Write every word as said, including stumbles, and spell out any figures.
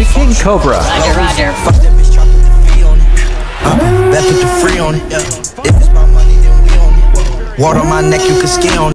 King Cobra. Roger, roger. Fuck that bitch, try put the fee on it. Uh, that put the free on it. If it's my money, then we own it. Water on my neck, you can ski on it.